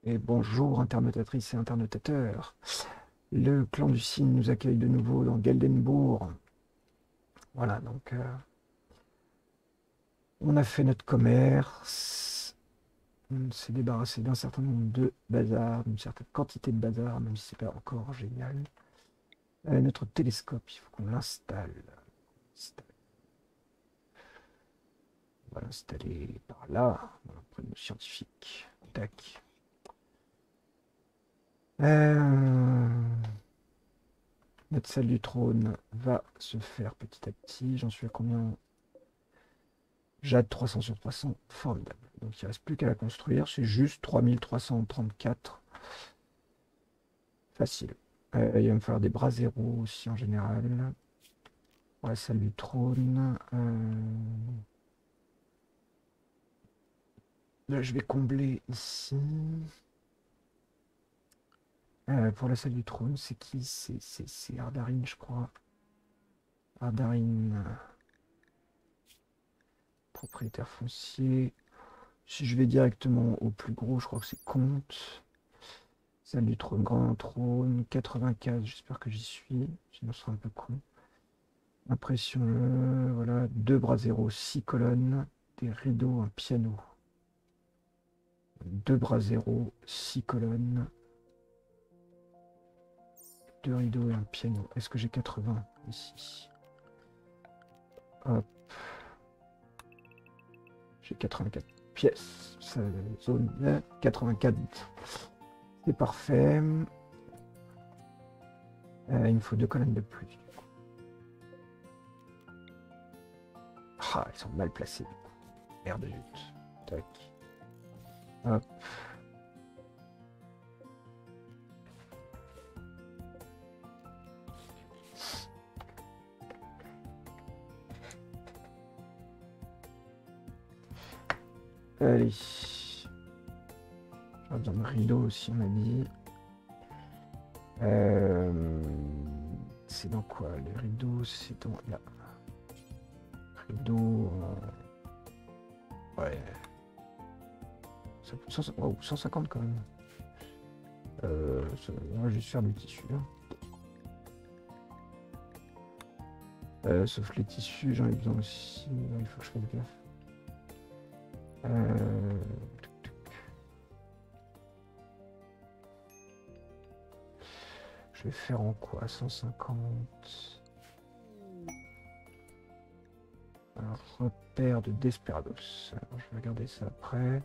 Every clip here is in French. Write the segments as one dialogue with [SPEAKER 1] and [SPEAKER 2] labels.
[SPEAKER 1] Et bonjour internautatrices et internautateurs. Le clan du cygne nous accueille de nouveau dans Geldenbourg. Voilà, donc on a fait notre commerce. On s'est débarrassé d'un certain nombre de bazar, d'une certaine quantité de bazar, même si c'est pas encore génial. Notre télescope, il faut qu'on l'installe. On va l'installer par là, auprès de nos scientifiques. Tac. Euh, Notre salle du trône va se faire petit à petit. J'en suis à combien? Jade 300 sur 300, formidable. Donc il ne reste plus qu'à la construire. C'est juste 3334. Facile. Il va me falloir des bras zéro aussi en général. Pour la salle du trône. Là, je vais combler ici. Pour la salle du trône, c'est qui? C'est Ardarine, je crois. Ardarine, propriétaire foncier. Si je vais directement au plus gros, je crois que c'est Comte. Salle du trône, grand trône, 95, j'espère que j'y suis. Sinon, ce sera un peu con. Impression, voilà, 2 bras zéro, 6 colonnes, des rideaux, un piano. 2 bras zéro, 6 colonnes, 2 rideaux et un piano. Est-ce que j'ai 80 ici? Hop. J'ai 84 pièces. Zone 84. C'est parfait. Il me faut 2 colonnes de plus. Ah, ils sont mal placés. Merde, zut. Tac. Hop. Allez. J'aurais besoin de rideaux aussi, on m'a dit. C'est dans quoi? Les rideaux, c'est dans là. Rideaux. Ouais. Ça coûte 150 quand même. On va juste faire du tissu. Sauf les tissus, j'en ai besoin aussi. Il faut que je fasse gaffe. Je vais faire en quoi? 150. Un repère de Desperados. Alors, je vais regarder ça après.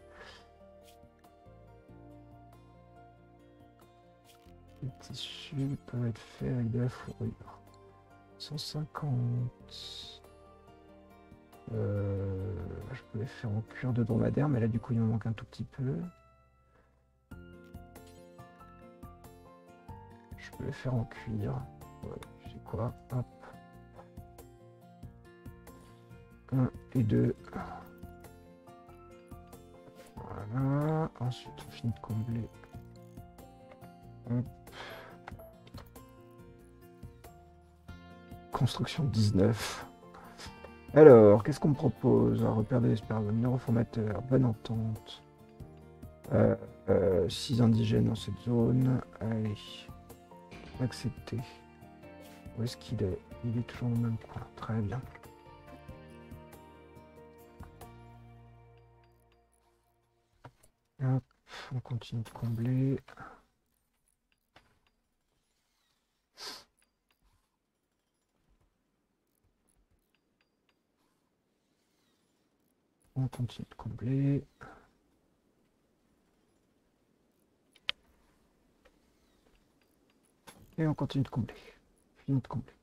[SPEAKER 1] Les tissus peuvent être faits avec de la fourrure. 150. Je peux les faire en cuir de dromadaire, mais là du coup il me manque un tout petit peu. Je peux les faire en cuir. Ouais, j'ai quoi? Hop. 1 et 2. Voilà. Ensuite on finit de combler. Hop. Construction 19. Alors, qu'est-ce qu'on me propose? Un repère de l'espérance, neuroformateur, bonne entente. 6 indigènes dans cette zone. Allez. Accepter. Où est-ce qu'il est? Il est toujours dans le même coin. Très bien. Hop, on continue de combler. On continue de combler. Et on continue de combler. Fini de combler.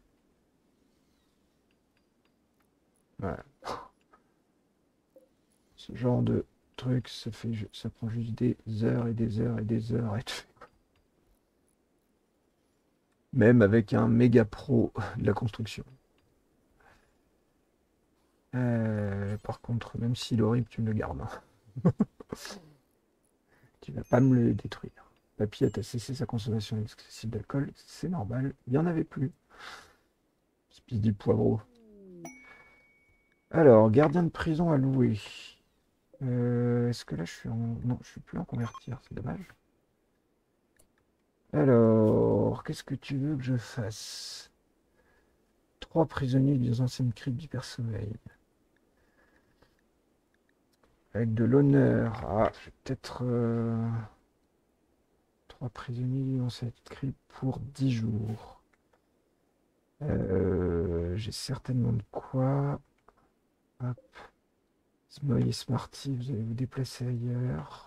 [SPEAKER 1] Voilà. Ce genre de truc, ça prend juste des heures et des heures et des heures à être fait. Même avec un méga pro de la construction. Par contre, même s'il est horrible, tu me le gardes. Hein. Tu vas pas me le détruire. Papillette a cessé sa consommation excessive d'alcool, c'est normal, il n'y en avait plus. Espèce du poivreau. Alors, gardien de prison à louer. Est-ce que là je suis en... Non, je suis plus en convertir, c'est dommage. Alors, qu'est-ce que tu veux que je fasse? 3 prisonniers des anciennes cryptes du Père Sommeil. Avec de l'honneur. Ah, je vais peut-être... 3 prisonniers dans cette crypte pour 10 jours. J'ai certainement de quoi. Hop. Smoy et Smarty, vous allez vous déplacer ailleurs.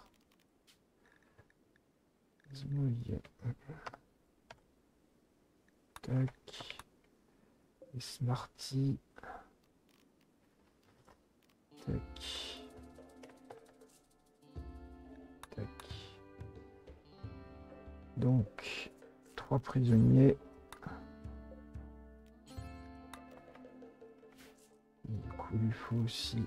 [SPEAKER 1] Smoy. Tac. Et Smarty. Tac. Tac. Donc, 3 prisonniers. Du coup, il faut aussi...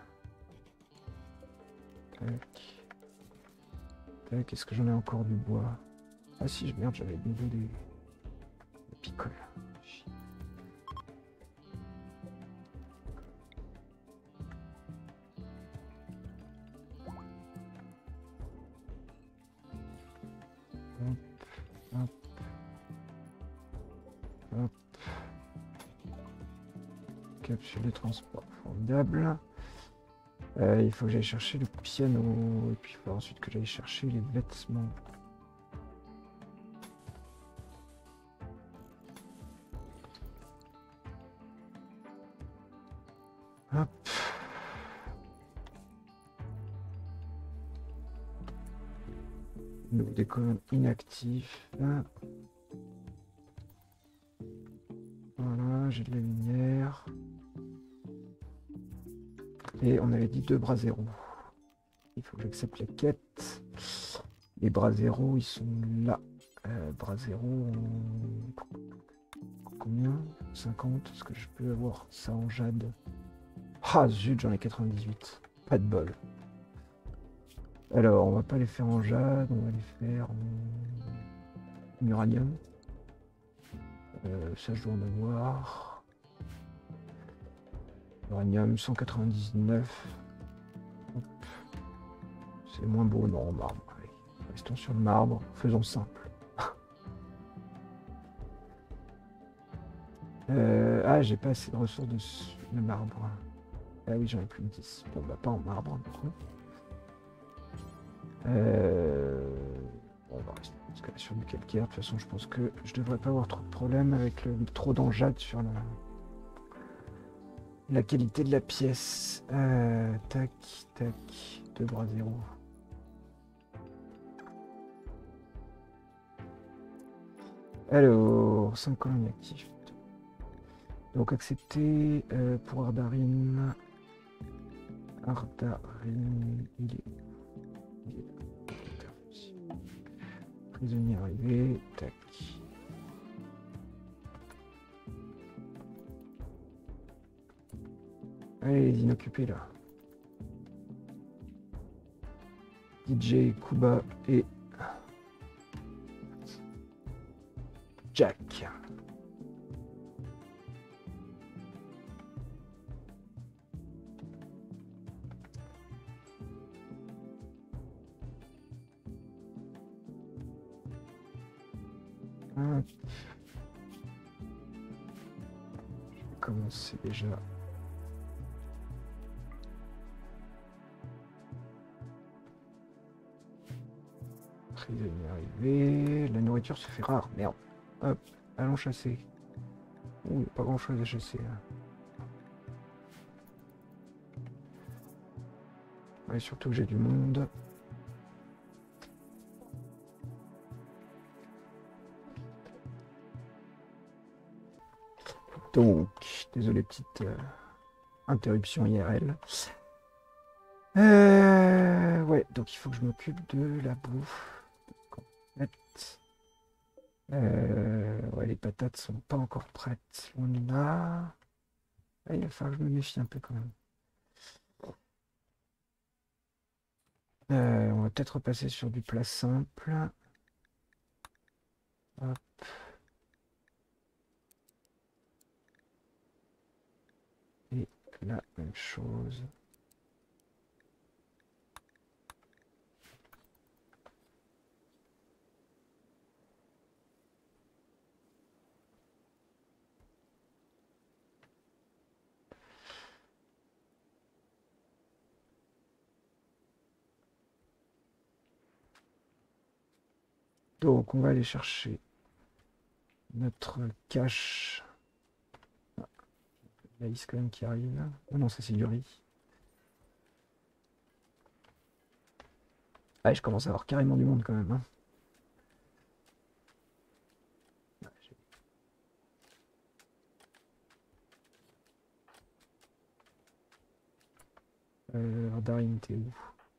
[SPEAKER 1] Tac. Tac, est-ce que j'en ai encore du bois? Ah si, merde, j'avais de nouveau des picoles. Hop, hop, hop. Capsule de transport, formidable. Il faut que j'aille chercher le piano, et puis il faut ensuite que j'aille chercher les vêtements. Hop. Donc des colonnes inactifs. Voilà, j'ai de la lumière. Et on avait dit 2 bras zéro. Il faut que j'accepte les quêtes. Les bras zéro, ils sont là. Bras zéro, combien? 50. Est-ce que je peux avoir ça en jade? Ah zut, j'en ai 98. Pas de bol. Alors, on va pas les faire en jade, on va les faire en uranium. Ça, je dois en avoir. Uranium 199. Hop. C'est moins beau, non, en marbre. Allez, restons sur le marbre, faisons simple. Ah, j'ai pas assez de ressources de marbre. Ah oui, j'en ai plus de 10. Bon, bah, pas en marbre, du coup. Bon, on va rester sur du calcaire. De toute façon, je pense que je devrais pas avoir trop de problèmes avec le trop d'enjade sur la qualité de la pièce. Tac, tac. 2 bras zéro. Alors, 5 colonies actives. Donc accepter pour Ardarin. Ardarin, il est prisonnier arrivé. Tac. Allez, les inoccupés là. DJ, Kuba et Jack. Hop. Je vais commencer déjà. Prisonnier arrivé. La nourriture se fait rare. Merde. Hop. Allons chasser. Ouh, il n'y a pas grand chose à chasser là. Ouais, surtout que j'ai du monde. Donc, désolé, petite interruption IRL. Ouais, donc il faut que je m'occupe de la bouffe. Ouais, les patates sont pas encore prêtes. On est là. Ah, il va falloir que je me méfie un peu quand même. On va peut-être repasser sur du plat simple. Hop. Et la même chose. Donc on va aller chercher notre cache. Ah, la liste quand même qui arrive. Oh non, ça c'est du riz. Ah, je commence à avoir carrément du monde quand même, hein. Darin, t'es où?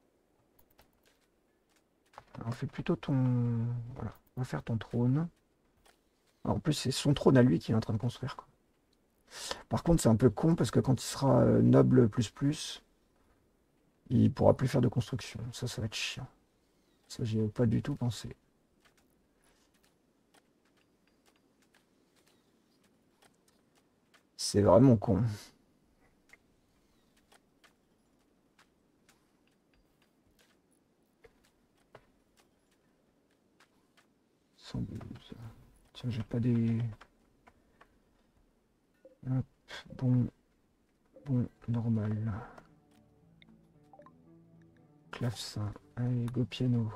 [SPEAKER 1] Alors, fais plutôt ton... Voilà, on va faire ton trône. Alors, en plus, c'est son trône à lui qu'il est en train de construire, quoi. Par contre, c'est un peu con parce que quand il sera noble plus, il pourra plus faire de construction. Ça va être chiant. Ça, j'y ai pas du tout pensé. C'est vraiment con. Tiens, j'ai pas des... Hop, bon, normal. Clavecin. Allez, go piano.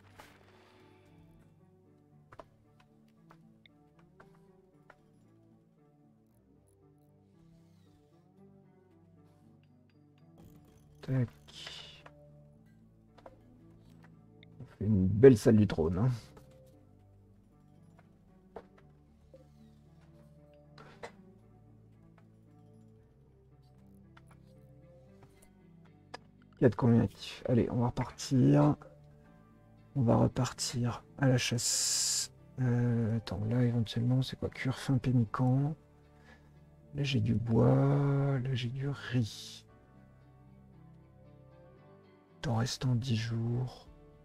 [SPEAKER 1] Tac. On fait une belle salle du trône, hein. Il y a de combien? Allez, on va repartir. On va repartir à la chasse. Attends, là éventuellement, c'est quoi? Cuir fin pénican. Là j'ai du bois. Là j'ai du riz. T'en restant 10 jours.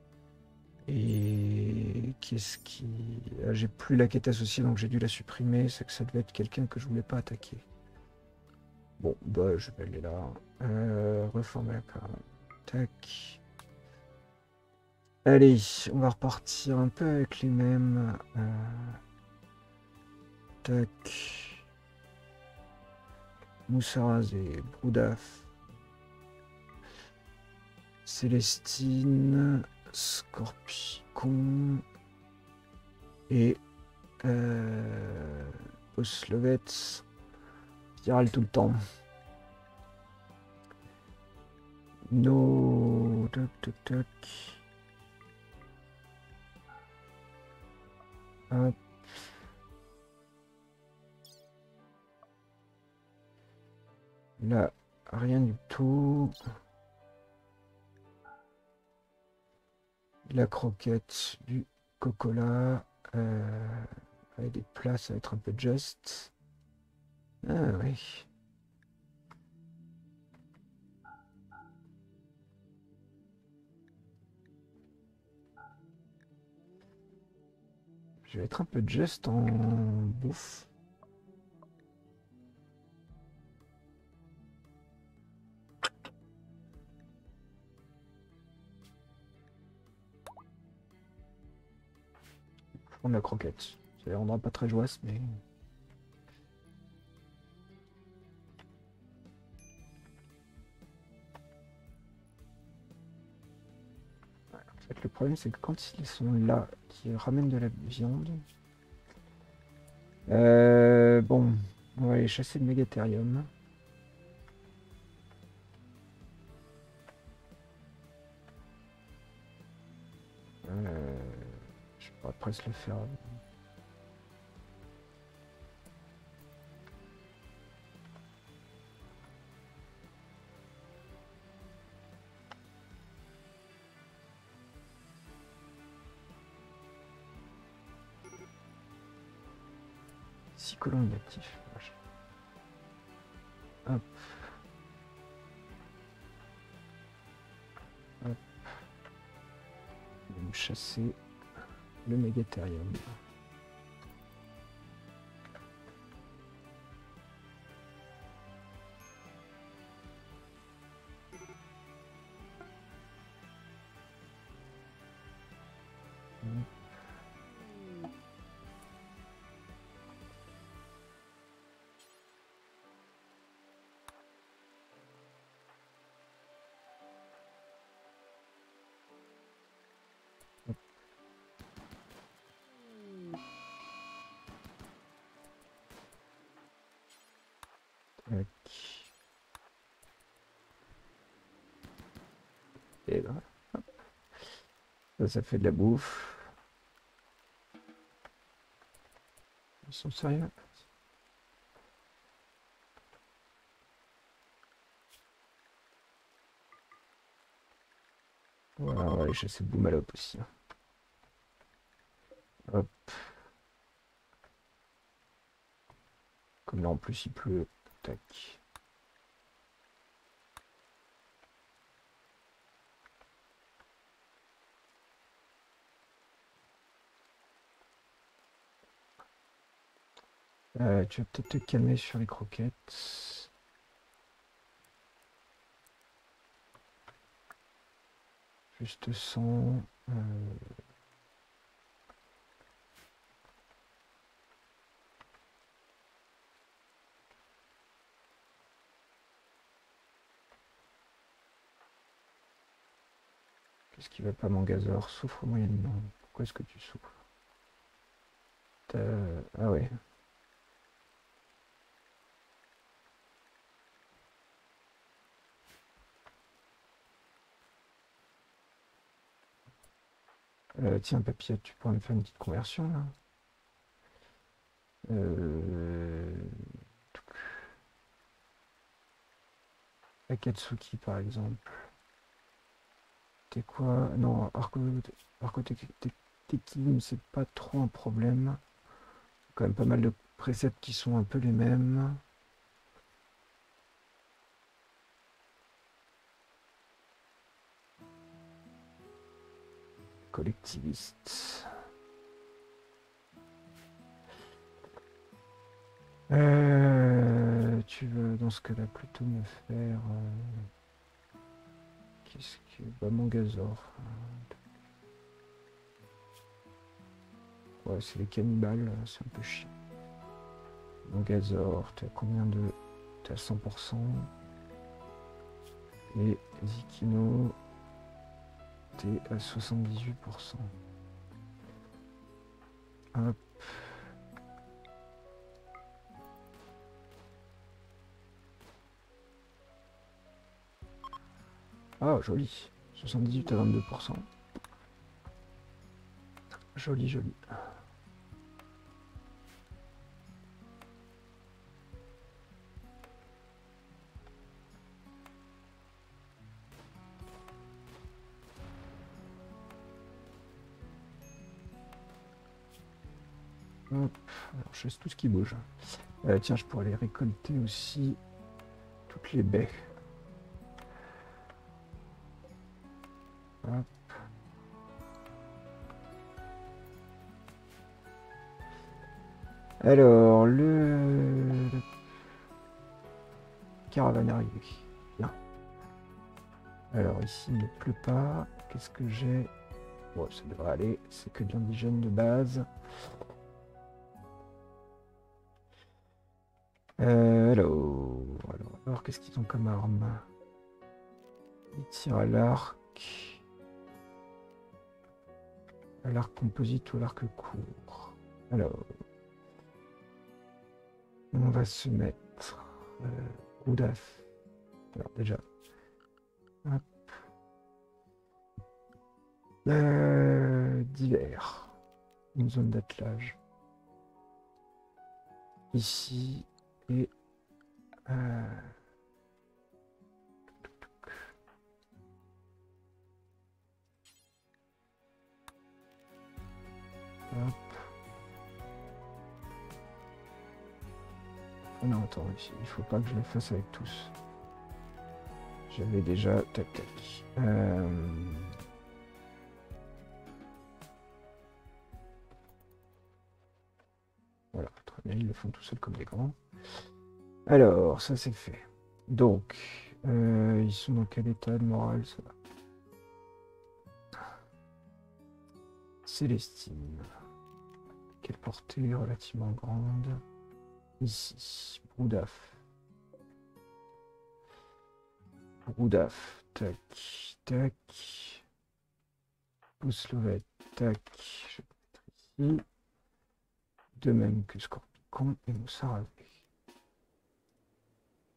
[SPEAKER 1] Et qu'est-ce qui... Ah, j'ai plus la quête associée, donc j'ai dû la supprimer. C'est que ça devait être quelqu'un que je voulais pas attaquer. Bon, bah je vais aller là. Reformer la carte. Tac. Allez, on va repartir un peu avec les mêmes. Tac. Moussaraz et Broudaf. Célestine. Scorpicon. Et Oslovets. Qui râle tout le temps. No. Toc toc toc. Hop. Là, rien du tout. La croquette, du coca-cola. Avec des plats, ça va être un peu juste. Ah oui. Je vais être un peu juste en bouffe. On la croquette. Ça ne rendra pas très joyeuse, mais... Ouais, en fait, le problème, c'est que quand ils sont là, qui ramènent de la viande... bon, on va aller chasser le mégathérium. Je pourrais presque le faire. Six colons inactifs. Hop. Hop. On va me chasser le mégathérium. Tac. Et là, ça fait de la bouffe. Ils sont sérieux? Voilà, on va aller chasser le Boumalop aussi. Hop. Comme là en plus il pleut. Tac. Tu vas peut-être te calmer sur les croquettes. Juste 100. Qu'est-ce qui va pas, mon gazeur? Souffre moyennement. Pourquoi est-ce que tu souffres? Ah ouais. Tiens, papillette, tu pourrais me faire une petite conversion là? Euh... Akatsuki par exemple. T'es quoi? Non, Arco-Tekim, c'est pas trop un problème. Quand même pas mal de préceptes qui sont un peu les mêmes. Collectiviste. Tu veux dans ce cas-là plutôt me faire... qu'est-ce que... Bah, mon gazor. Ouais, c'est les cannibales, c'est un peu chiant. Mon gazor, t'es à combien de... T'es à 100%. Et Zikino, t'es à 78%. Hop. Ah, joli. 78 à 22%. Joli, joli. Hop. Alors, je laisse tout ce qui bouge. Tiens, je pourrais aller récolter aussi toutes les baies. Hop. Alors, le caravane arrivé. Bien. Alors, ici, il ne pleut pas. Qu'est-ce que j'ai? Bon, ça devrait aller. C'est que de l'indigène de base. Alors, qu'est-ce qu'ils ont comme arme? Ils tirent à l'arc composite ou à l'arc court. Alors, on va se mettre Oudaf. Alors déjà, hop. Divers, une zone d'attelage. Ici et hop. Oh non, attends, il faut pas que je le fasse avec tous. J'avais déjà... Tac, tac. Voilà, très bien, ils le font tout seuls comme des grands. Alors, ça c'est fait. Donc, ils sont dans quel état de morale, ça va? Célestine. Quelle portée relativement grande. Ici, Broudaf. Broudaf, tac, tac. Pouslovette, tac. Je vais mettre ici. De même que Scorpicon et Moussaravé.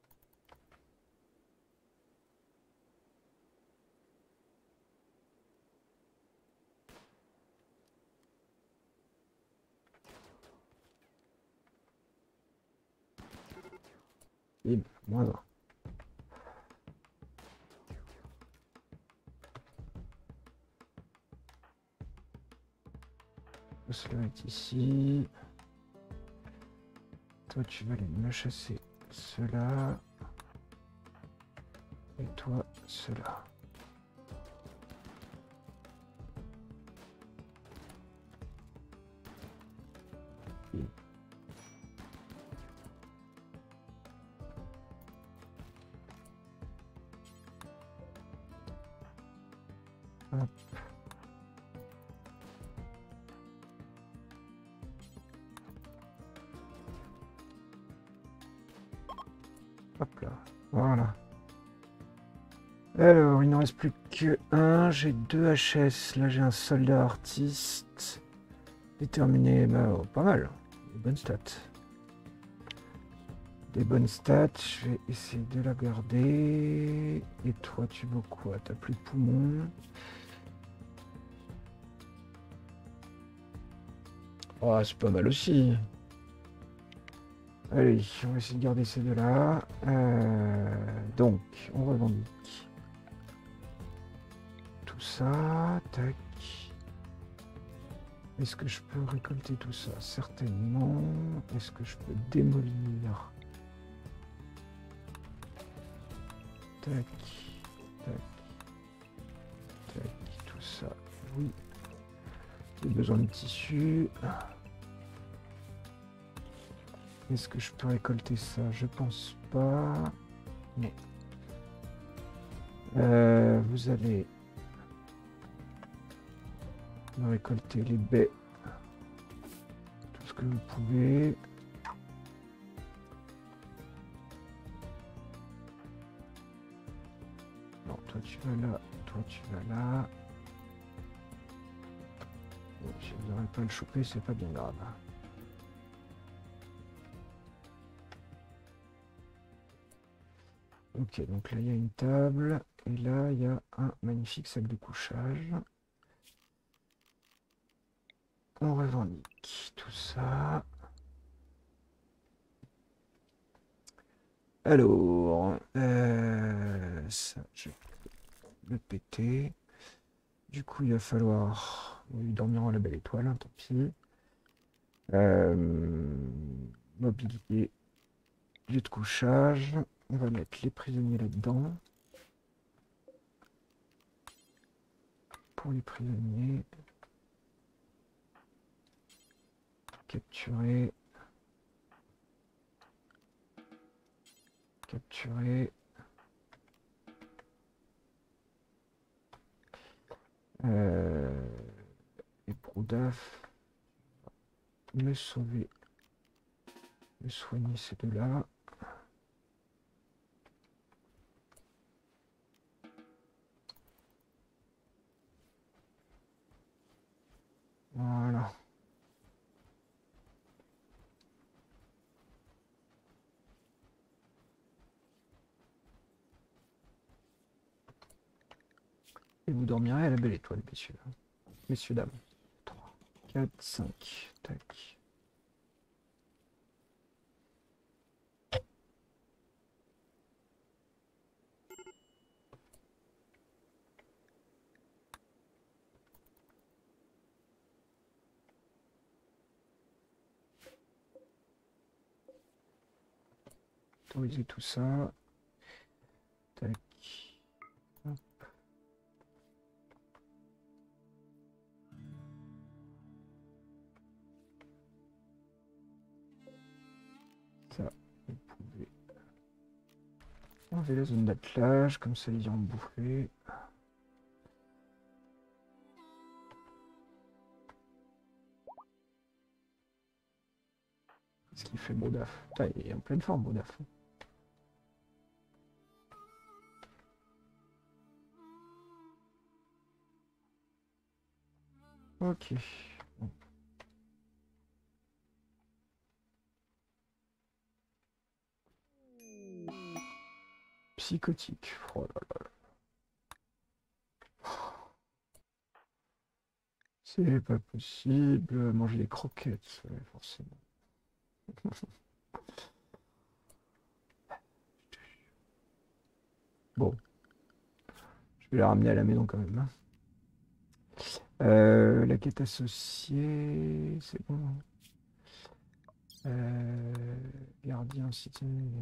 [SPEAKER 1] Bim, moins 1. Cela est ici. Toi, tu vas aller me chasser cela. Et toi, cela. Et... Hop. Hop là. Voilà. Alors, il n'en reste plus que un. J'ai 2 HS. Là, j'ai un soldat artiste. Déterminé. Bah, oh, pas mal. Des bonnes stats. Des bonnes stats. Je vais essayer de la garder. Et toi, tu veux quoi? T'as plus de poumons. Oh, c'est pas mal aussi. Allez, on va essayer de garder ces deux-là. Donc, on revendique tout ça. Tac. Est-ce que je peux récolter tout ça? Certainement. Est-ce que je peux démolir? Tac. Tac. Tac. Tout ça. Oui. J'ai besoin de tissu. Est-ce que je peux récolter ça? Je pense pas. Non. Vous allez récolter les baies. Tout ce que vous pouvez. Non, toi tu vas là. Toi tu vas là. Bon, si vous n'aurez pas le choper, c'est pas bien grave. Ok, donc là il y a une table, et là il y a un magnifique sac de couchage. On revendique tout ça. Alors, ça je peux le péter. Du coup il va falloir dormir en la belle étoile, hein, tant pis. Mobilier, lieu de couchage. On va mettre les prisonniers là-dedans. Pour les prisonniers. Capturer. Capturer. Et Broudaf. Me sauver. Me soigner ces deux-là. Voilà. Et vous dormirez à la belle étoile, messieurs. Messieurs, dames. 3, 4, 5. Tac. Autoriser tout ça. Tac. Hop. Ça, vous pouvez enlever la zone d'attelage, comme ça ils iront bouffer. Qu'est-ce qu'il fait, Brodaf? Putain, il est en pleine forme, Brodaf. Ok. Bon. Psychotique. Oh là là. C'est pas possible. Manger des croquettes, ouais, forcément. Bon, je vais la ramener à la maison quand même, hein. La quête associée, c'est bon. Gardien, cité.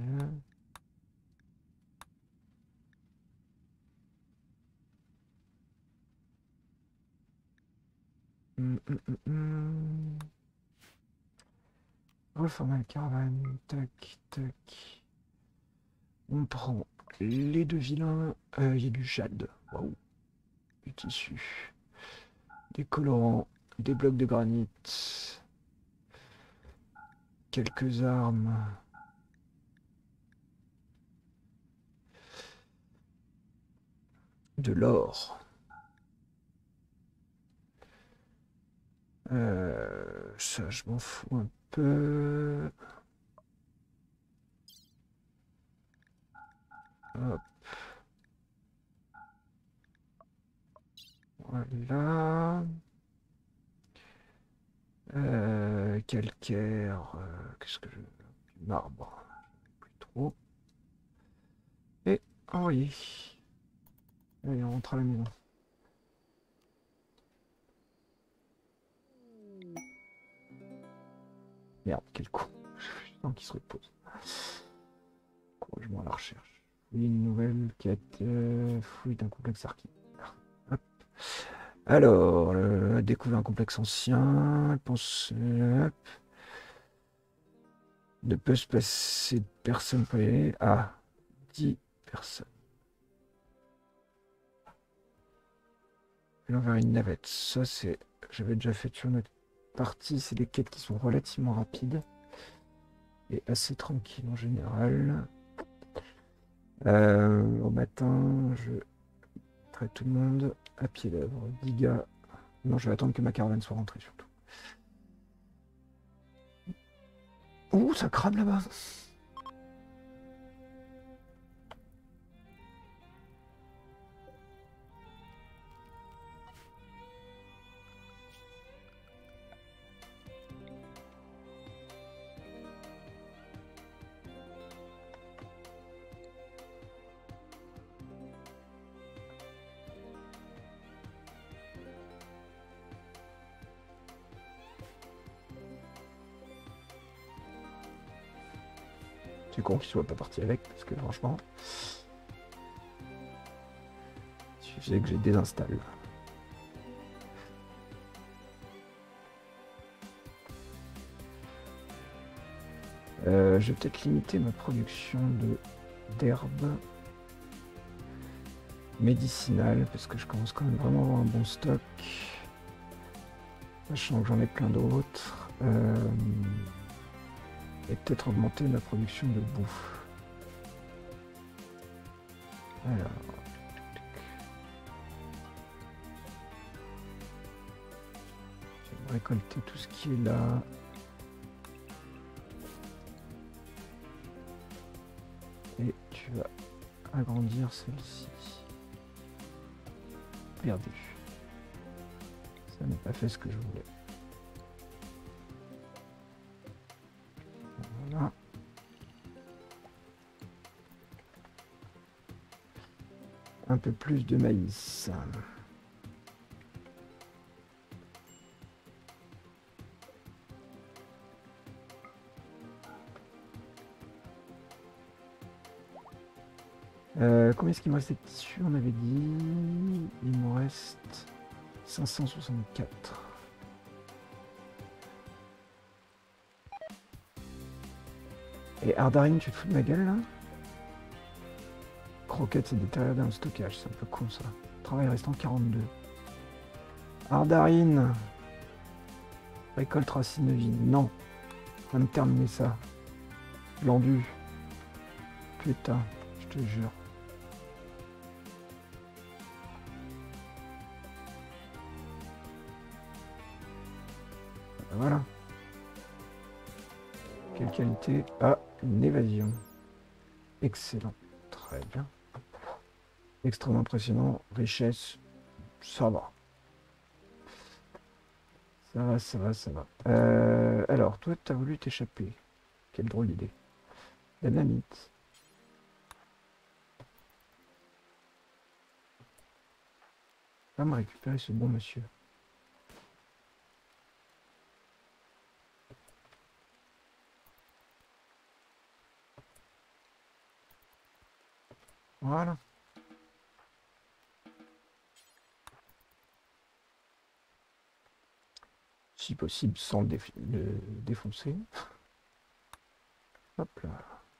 [SPEAKER 1] Reformer la caravane. Tac, tac. On prend les deux vilains. Il y a du jade. Waouh. Du tissu. Des colorants. Des blocs de granit. Quelques armes. De l'or. Ça, je m'en fous un peu. Hop. Voilà. Calcaire. Qu'est-ce que je... Du marbre. Plus trop. Et envoyer. Allez, on rentre à la maison. Merde, quel con. Tant qu'il se repose. Encouragement à la recherche. Oui, une nouvelle quête. Fouille d'un complexe archi. Hop. Alors, découvrir un complexe ancien. Pense. Hop. Ne peut se passer de personnes pour y aller. Ah, 10 personnes. Et vers une navette. Ça, c'est. J'avais déjà fait sur notre partie. C'est des quêtes qui sont relativement rapides. Et assez tranquilles en général. Au matin, je traite tout le monde à pied d'œuvre. 10 gars. Non, je vais attendre que ma caravane soit rentrée surtout. Ouh, ça crame là-bas. C'est con qu'il soit pas parti avec, parce que franchement, il suffisait que je désinstalle. Je vais peut-être limiter ma production d'herbes médicinales, parce que je commence quand même vraiment à avoir un bon stock. Sachant que j'en ai plein d'autres. Et peut-être augmenter ma production de bouffe. Alors. Je vais récolter tout ce qui est là. Et tu vas agrandir celle-ci. Perdu. Ça n'a pas fait ce que je voulais. Voilà. Un peu plus de maïs. Combien est-ce qu'il me reste de tissu? On avait dit... Il me reste 564. Et Ardarine, tu te fous de ma gueule là? Croquette, c'est détérioré dans le stockage, c'est un peu con ça. Travail restant 42. Ardarine, récolte racine de vie. Non, on va me terminer ça. Glandu. Putain, je te jure. Voilà. Quelle qualité? Ah, une évasion. Excellent. Très bien. Extrêmement impressionnant. Richesse. Ça va. Ça va, ça va, ça va. Alors, toi, t'as voulu t'échapper. Quelle drôle d'idée. La mamite. Va me récupérer ce bon monsieur. Voilà. Si possible, sans le défoncer. Hop là.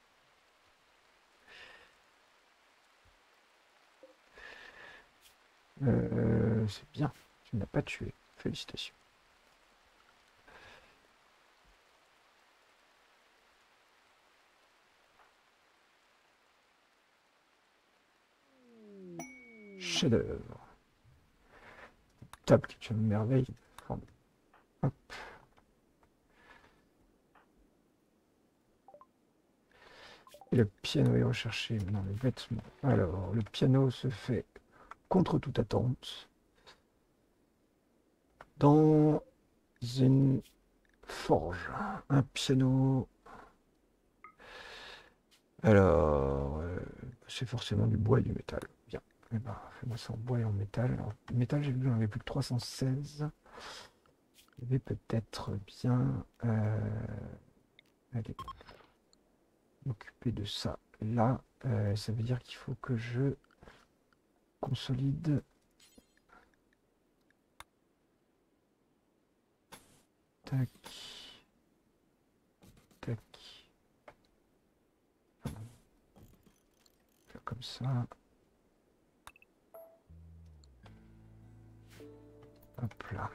[SPEAKER 1] C'est bien. Tu ne l'as pas tué. Félicitations. Chef-d'œuvre. Table qui est une merveille. Hop. Et le piano est recherché. Non, les vêtements. Alors, le piano se fait contre toute attente dans une forge. Un piano. Alors, c'est forcément du bois et du métal. Bien. Eh ben, fais-moi ça en bois et en métal. Alors, métal, j'ai vu que j'en avais plus que 316. Je vais peut-être bien aller m'occuper de ça. Là, ça veut dire qu'il faut que je consolide. Tac. Tac. Faire comme ça. Hop là.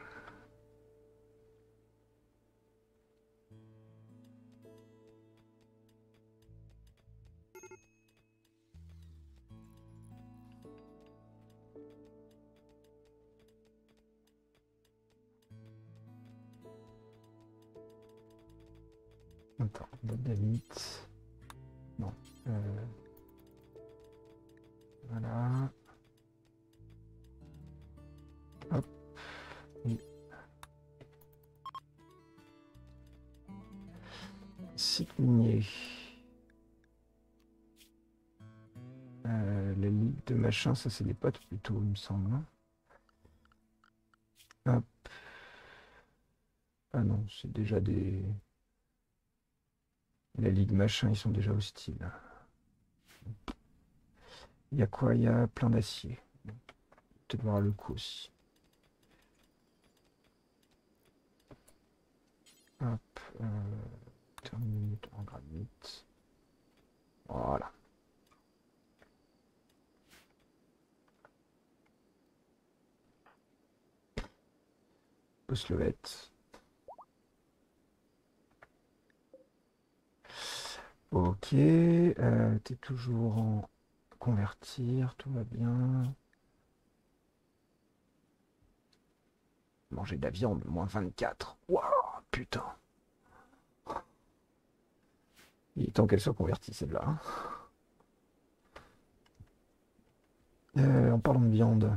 [SPEAKER 1] Attends, dynamite. Non. Voilà. Hop. Et site minier. Les ligues de machin, ça c'est des potes plutôt, il me semble. Hop. Ah non, c'est déjà des... La ligue machin, ils sont déjà hostiles. Il y a quoi? Il y a plein d'acier. Peut-être voir le coup aussi. Hop. Terminite en granit. Voilà. Oslovette. Ok. T'es toujours en convertir, tout va bien. Manger de la viande, moins 24. Waouh, putain. Il est temps qu'elle soit convertie, celle-là. En parlant de viande.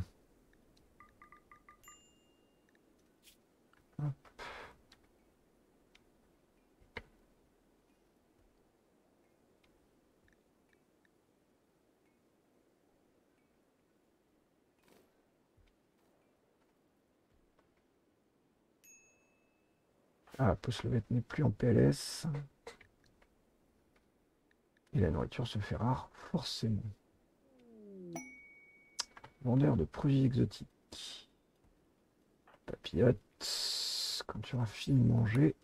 [SPEAKER 1] Hop. Ah, Postlevette n'est plus en PLS. Et la nourriture se fait rare, forcément. Vendeur de produits exotiques. Papillote. Quand tu auras fini de manger.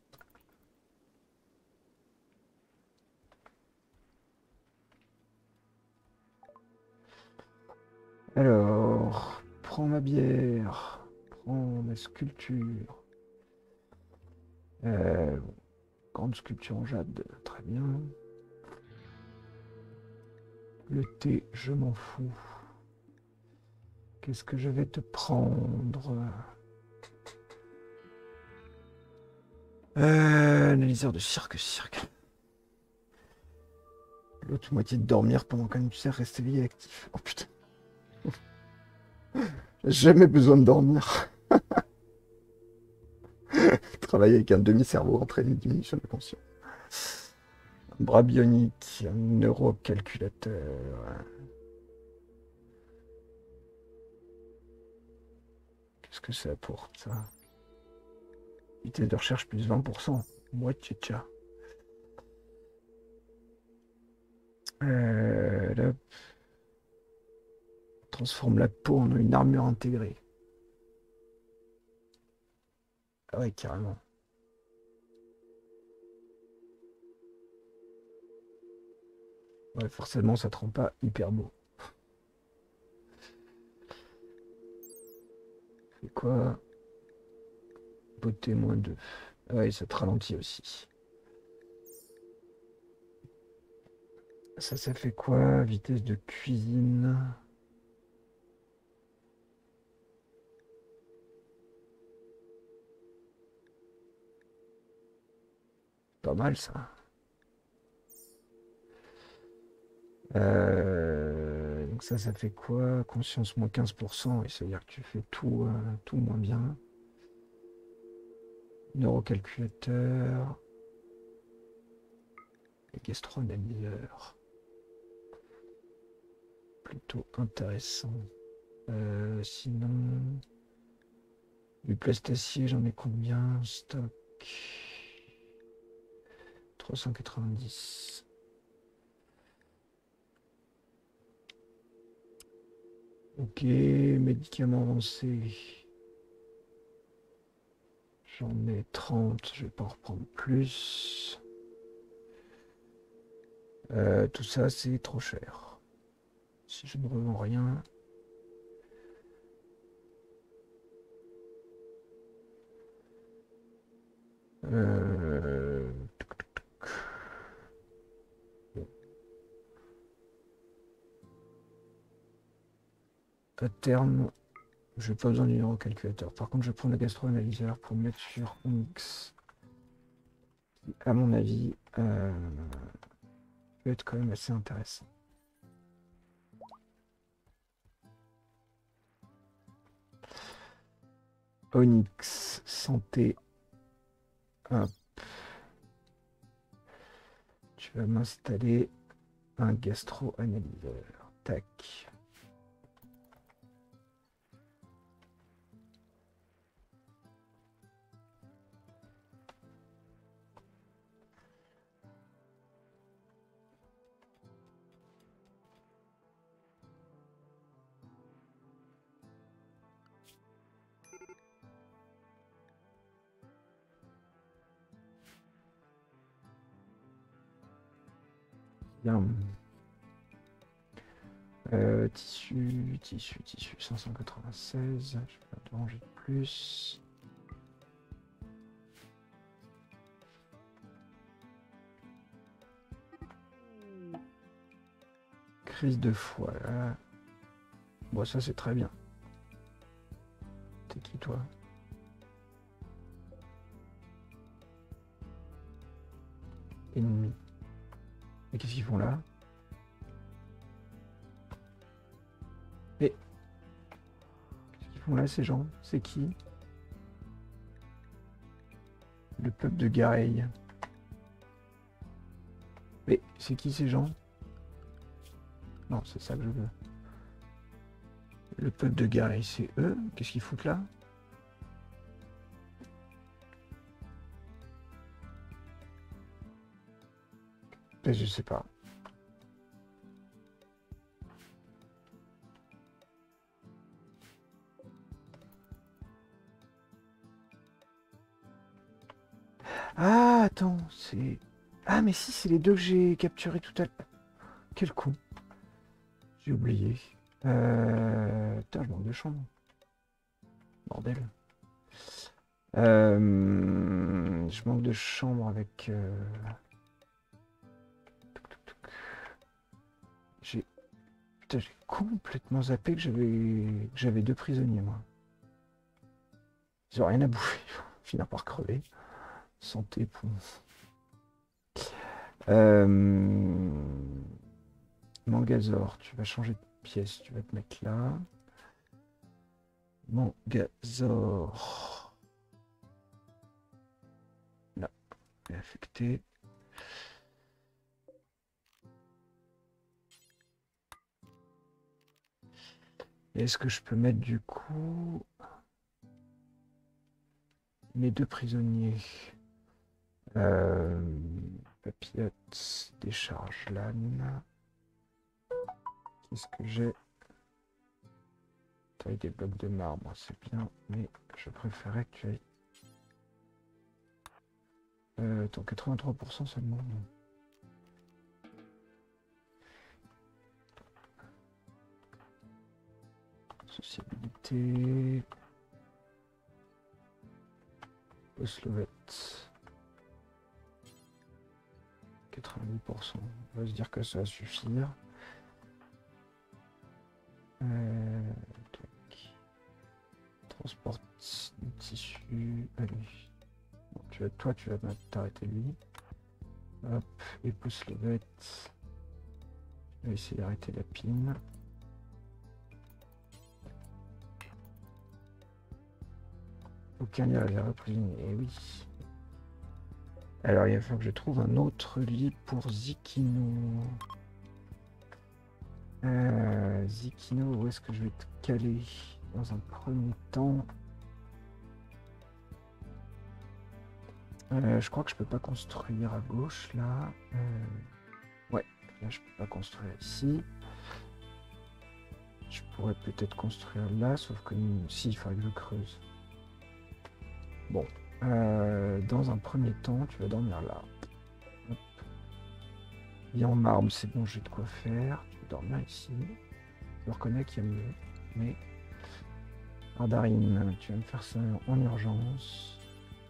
[SPEAKER 1] Alors, prends ma bière. Prends ma sculpture. Grande sculpture en jade, très bien. Le thé, je m'en fous. Qu'est-ce que je vais te prendre? Analyseur de cirque. L'autre moitié de dormir pendant qu'un usaire reste éveillé et actif. Oh putain. J'ai jamais besoin de dormir. Travailler avec un demi-cerveau entraîne une diminution de conscience. Un bras bionique, un neurocalculateur. ce que ça apporte, ça. Vitesse de recherche plus 20%. Moi, tcha. Là, transforme la peau en une armure intégrée. Ah ouais, carrément. Ouais, forcément, ça te rend pas hyper beau. C'est quoi? Beauté moins 2. Ah ouais, ça te ralentit aussi. Ça fait quoi? Vitesse de cuisine. Pas mal, ça. Donc ça fait quoi? Conscience moins 15%. Et ça veut dire que tu fais tout moins bien. Neurocalculateur. Et gastro-analyseur. Plutôt intéressant. Sinon, du plastacier, j'en ai combien? Stock 390. Ok, médicaments avancés. J'en ai 30, je vais pas en reprendre plus. Tout ça, c'est trop cher. Si je ne revends rien. Euh... À terme, je n'ai pas besoin du neurocalculateur. Par contre, je vais prendre le gastro-analyseur pour me mettre sur Onyx. À mon avis, peut être quand même assez intéressant. Onyx, santé. Hop. Tu vas m'installer un gastro-analyseur. Tac. Bien. Tissu, 596. Je vais pas ranger de plus. Crise de foie, là. Bon, ça, c'est très bien. T'es qui, toi? Ennemi. Mais qu'est-ce qu'ils font là? Mais qu'est-ce qu'ils font là, ces gens? C'est qui? Le peuple de Gareil. Mais c'est qui ces gens? Non, c'est ça que je veux. Le peuple de Gareil, c'est eux? Qu'est-ce qu'ils foutent là? Je sais pas. Ah, attends, c'est... Ah, mais si, c'est les deux que j'ai capturés tout à l'heure. Quel con. J'ai oublié. Putain, je manque de chambre. Bordel. Je manque de chambre avec... J'ai... Putain, j'ai complètement zappé que j'avais deux prisonniers, moi. Ils ont rien à bouffer. Ils vont finir par crever. Santé pour... Mangazor, tu vas changer de pièce. Tu vas te mettre là. Mangazor. Là. Il est affecté. Est-ce que je peux mettre du coup... mes 2 prisonniers. Papillote, décharge l'âne. Qu'est-ce que j'ai? Taille des blocs de marbre, c'est bien, mais je préférais que tu ailles. Attends, 83% seulement. Non. Sociabilité. Oslovette. 90%. On va se dire que ça va suffire. Transport de tissu. Allez. Bon, toi, tu vas t'arrêter lui. Hop, et pousse le bête. Je vais essayer d'arrêter la pine. Aucun lien à la reprise. Eh oui. Alors, il va falloir que je trouve un autre lit pour Zikino. Zikino, où est-ce que je vais te caler? Dans un premier temps. Je crois que je peux pas construire à gauche, là. Ouais, là, je peux pas construire ici. Je pourrais peut-être construire là, sauf que si, il faudrait que je creuse. Bon. Dans un premier temps, tu vas dormir là. Hop. Et en marbre, c'est bon, j'ai de quoi faire. Tu vas dormir ici. Je reconnais qu'il y a mieux. Mais... Ardarine, tu vas me faire ça en urgence.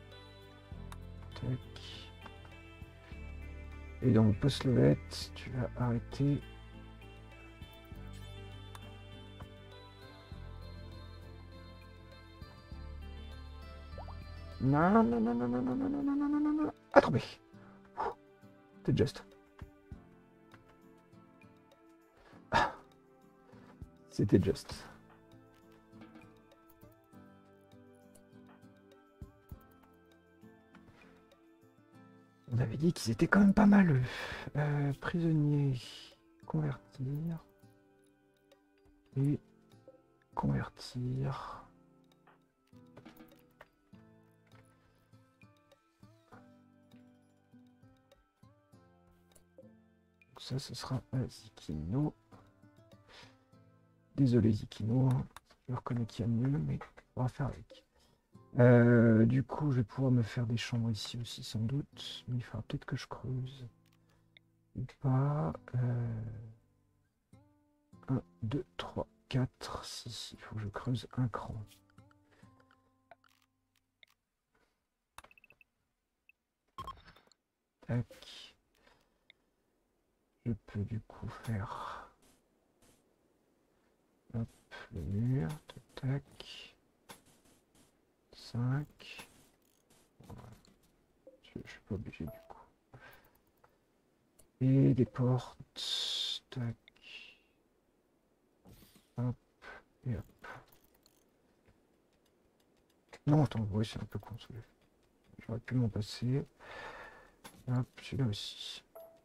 [SPEAKER 1] Tac. Et donc, Post-Levette, tu vas arrêter. Non, non, non, non, non, non, non, non, non, non, non, non. Attrapé. C'était juste. C'était juste. On avait dit qu'ils étaient quand même pas mal, eux. Prisonniers. Convertir. Et convertir. Donc ça, ce sera Zikino. Désolé Zikino, hein. Je reconnais qu'il y a mieux, mais on va faire avec. Du coup, je vais pouvoir me faire des chambres ici aussi, sans doute. Mais il faudra peut-être que je creuse. Ou pas. 1, 2, 3, 4, 6. Il faut que je creuse un cran. Tac. Je peux du coup faire... Hop, le mur. Tac, tac. 5. Voilà. Je suis pas obligé du coup. Et des portes. Tac. Hop. Et hop. Non, attends, oui, c'est un peu con. J'aurais pu m'en passer. Hop, celui-là aussi.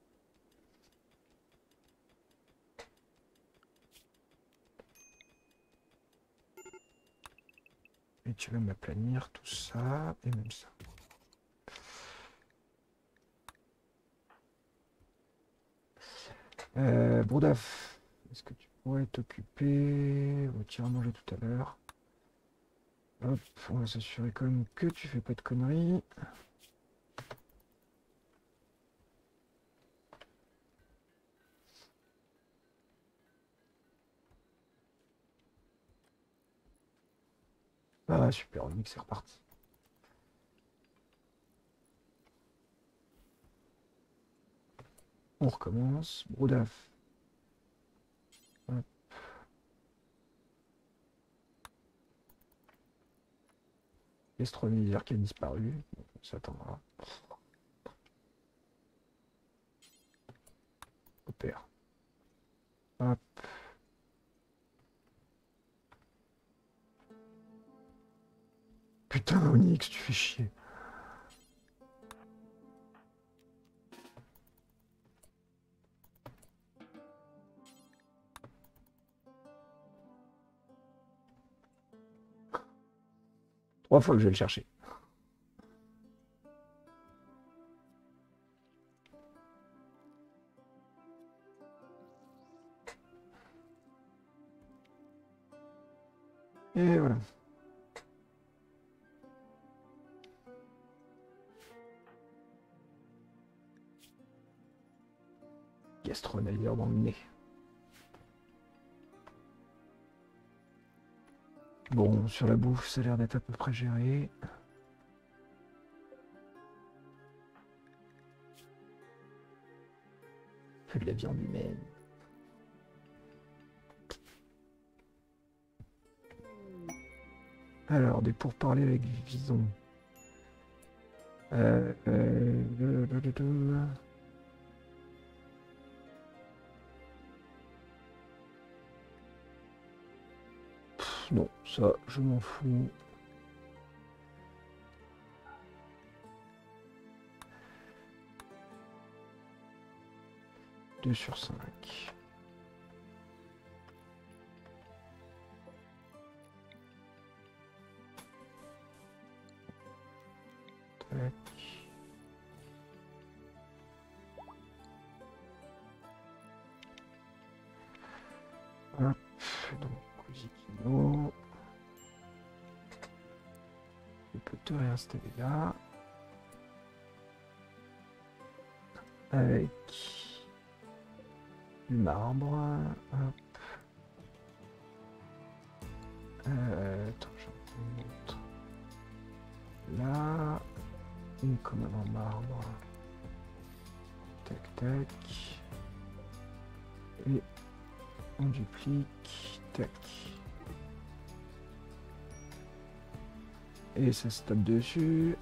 [SPEAKER 1] Et tu vas m'aplanir tout ça, et même ça. Broudaf, est-ce que tu pourrais t'occuper? Tu iras manger tout à l'heure. Hop, on va s'assurer quand même que tu fais pas de conneries. Ah super, Onyx, c'est reparti. On recommence. Broudaf. Hop. L'astroniseur qui a disparu. On s'attendra. Opère. Hop. Putain, Onyx, tu fais chier. Trois fois que je vais le chercher. Et voilà. Gastronailleur dans le nez. Bon, sur la bouffe, ça a l'air d'être à peu près géré. Fait de la viande humaine. Alors, des pourparlers avec Vison. Euh, euh, euh, euh, euh, non, ça, je m'en fous. Deux sur 5. Tac. Hop, donc, Kusikino. Je peux te réinstaller là. Avec du marbre. Hop. Attends, j'en ai une autre. Là. Une commande en marbre. Tac, tac. Et on duplique. Tac. Et ça se tape dessus.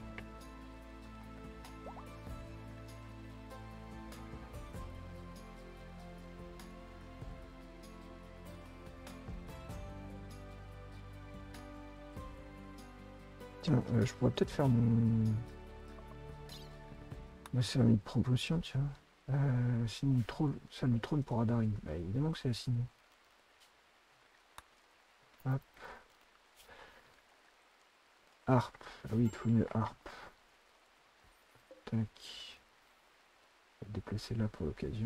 [SPEAKER 1] Tiens, je pourrais peut-être faire mon... Moi, c'est une promotion, tiens. Signe une salle du trône pour Adarin. Bah, évidemment que c'est assigné. Hop. Harpe. Ah oui, il faut une harpe. Tac. On va déplacer là pour l'occasion.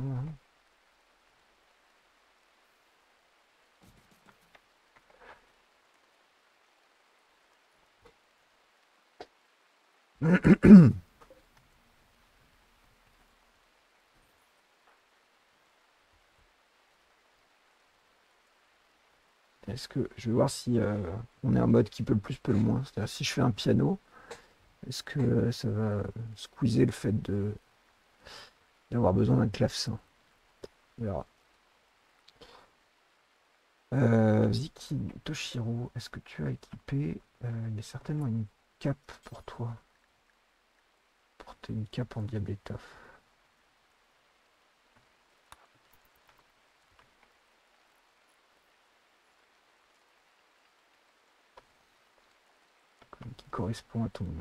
[SPEAKER 1] Hein. Est-ce que je vais voir si on est en mode qui peut le plus, peut le moins. C'est-à-dire si je fais un piano, est-ce que ça va squeezer le fait d'avoir besoin d'un clavecin? On verra. Ziki Toshiro, est-ce que tu as équipé? Il y a certainement une cape pour toi. Porter une cape en diable étoffe. Qui correspond à ton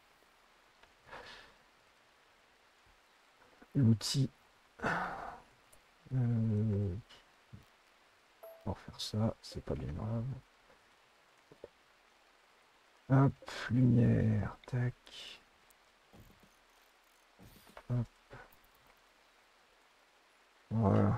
[SPEAKER 1] l'outil. Pour faire ça, c'est pas bien grave. Hop, lumière, tac. Hop. Voilà.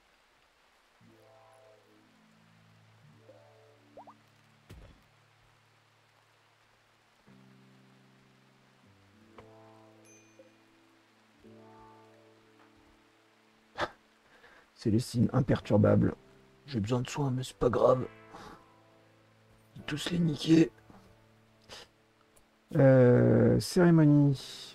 [SPEAKER 1] Célestine, imperturbable. J'ai besoin de soins, mais c'est pas grave. Tous les niquer. Cérémonie.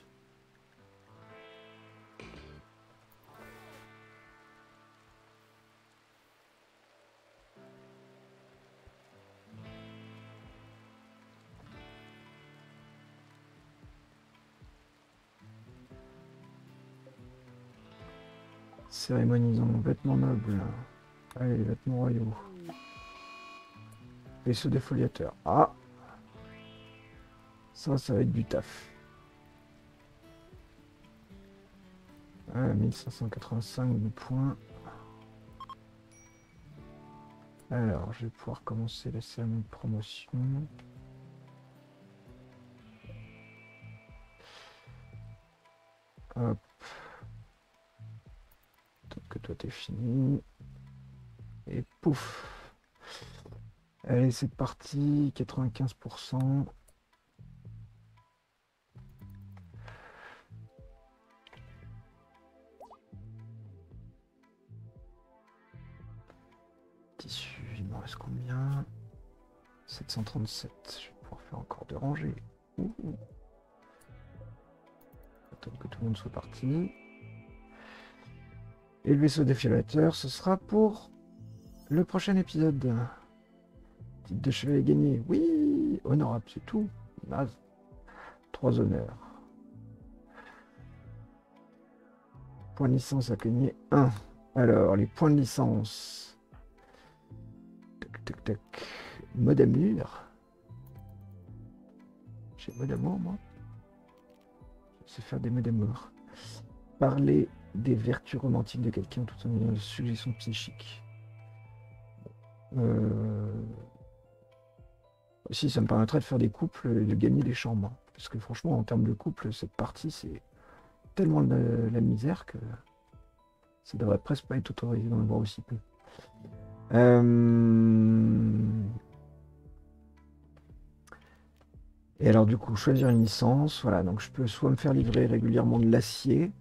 [SPEAKER 1] Cérémonisons. Vêtements nobles. Allez, vêtements royaux. Vaisseau défoliateur. Ah, ça va être du taf. 1585 de points. Alors, je vais pouvoir commencer la cérémonie de promotion. Hop. Tant que toi t'es fini. Et pouf. Allez, c'est parti, 95%. Tissu, il m'en reste combien? 737. Je vais pouvoir faire encore 2 rangées. Ouh. Attendre que tout le monde soit parti. Et le vaisseau défilateur, ce sera pour le prochain épisode. Titre de chevalier gagné. Oui, honorable, c'est tout. Naze. 3 honneurs. Point de licence à gagner 1. Alors, les points de licence. Tac, tac, tac. Mode amour. J'ai mode amour, moi. Je sais faire des modes amour. Parler des vertus romantiques de quelqu'un tout en ayant une suggestion psychique. Si, ça me permettrait de faire des couples et de gagner des chambres. Parce que franchement, en termes de couple, cette partie, c'est tellement de la misère que ça devrait presque pas être autorisé d'en avoir aussi peu. Et alors du coup, choisir une licence. Voilà, donc je peux soit me faire livrer régulièrement de l'acier.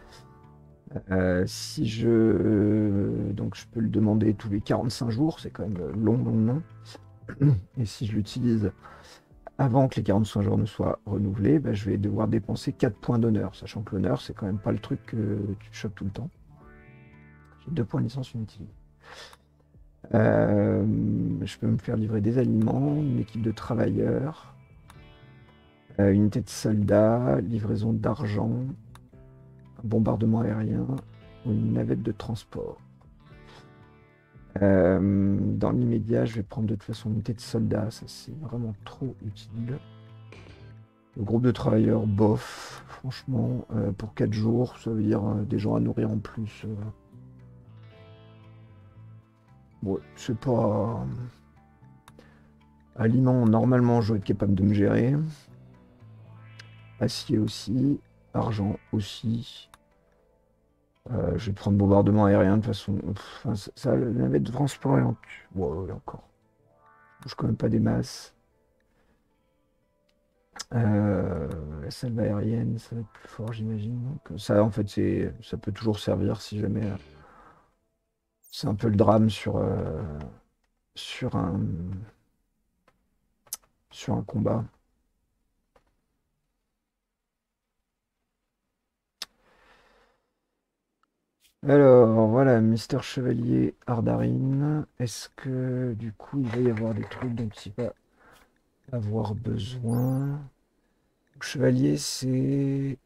[SPEAKER 1] Si je... donc je peux le demander tous les 45 jours, c'est quand même long. Et si je l'utilise avant que les 45 jours ne soient renouvelés, bah, je vais devoir dépenser 4 points d'honneur, sachant que l'honneur, c'est quand même pas le truc que tu chopes tout le temps. J'ai 2 points de licence inutilisés. Je peux me faire livrer des aliments, une équipe de travailleurs, unité de soldats, livraison d'argent, un bombardement aérien ou une navette de transport. Dans l'immédiat, je vais prendre de toute façon une unité de soldats, ça c'est vraiment trop utile. Le groupe de travailleurs, bof, franchement, pour 4 jours, ça veut dire des gens à nourrir en plus. Ouais, c'est pas... Aliments, normalement, je dois être capable de me gérer. Acier aussi. Argent aussi. Je vais prendre bombardement aérien de toute façon. Enfin, ça, la navette de transport est en... Ouais, encore. Je bouge quand même pas des masses. La salve aérienne, ça va être plus fort, j'imagine. Donc, ça, en fait, ça peut toujours servir si jamais... c'est un peu le drame sur un combat. Alors, voilà, Mister Chevalier Ardarine. Est-ce que, du coup, il va y avoir des trucs dont il va avoir besoin? Chevalier, c'est...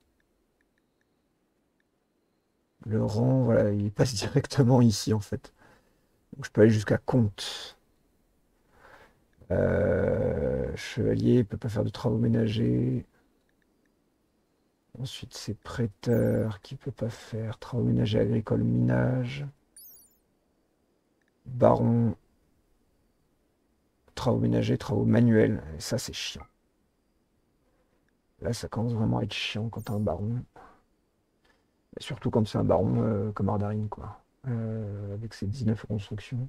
[SPEAKER 1] Le rang, voilà, il passe directement ici, en fait. Donc, je peux aller jusqu'à comte. Chevalier, il peut pas faire de travaux ménagers. Ensuite, c'est prêteur qui peut pas faire travaux ménagers agricoles, minage. Baron, travaux ménagers, travaux manuels. Et ça, c'est chiant. Là, ça commence vraiment à être chiant quand t'as un baron. Et surtout quand c'est un baron comme Ardarine, quoi. Avec ses 19 constructions.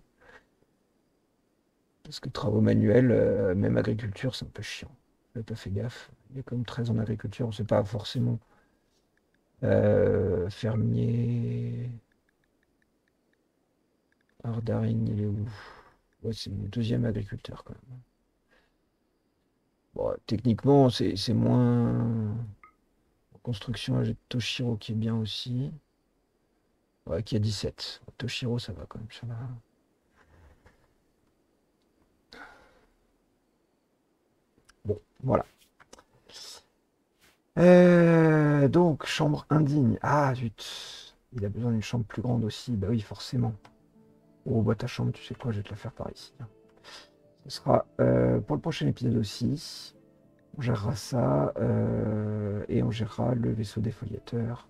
[SPEAKER 1] Parce que travaux manuels, même agriculture, c'est un peu chiant. J'ai pas fait gaffe. Il y a comme 13 en agriculture, on sait pas forcément. Fermier. Ardarine, il est où? Ouais, c'est mon deuxième agriculteur quand même. Bon, techniquement, c'est moins. En construction, j'ai Toshiro qui est bien aussi. Ouais, qui a 17. Toshiro, ça va quand même. Ça va. Bon, voilà. Donc, chambre indigne. Ah, zut. Il a besoin d'une chambre plus grande aussi. Bah oui, forcément. Oh, bah ta chambre, tu sais quoi, je vais te la faire par ici. Ce sera pour le prochain épisode aussi. On gérera ça et on gérera le vaisseau défoliateur.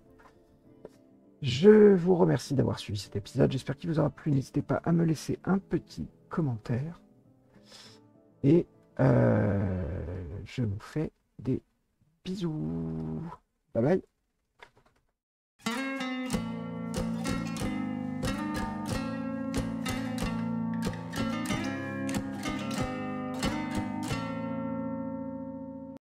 [SPEAKER 1] Je vous remercie d'avoir suivi cet épisode. J'espère qu'il vous aura plu. N'hésitez pas à me laisser un petit commentaire. Et je vous fais des bisous. Bye bye.